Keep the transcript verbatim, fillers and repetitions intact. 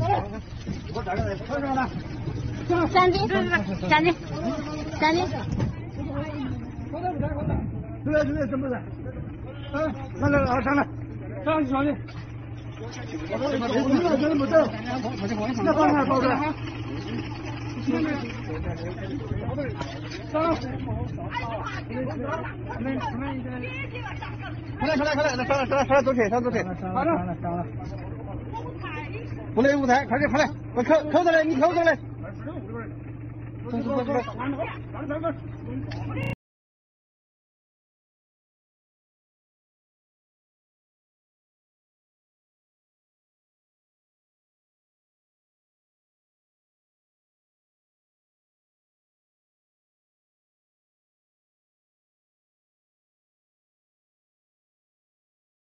我打个来，快上来。 站定，站定，站定。 出来出来，怎么的？嗯，来来来，上来，上去上去。我们老人没走，那帮他包着。上。快来快来快来，来上来上来上来走腿上走腿。好了上了上了。舞台舞台，快点快点，我扣扣着来，你扣着来。走走走走。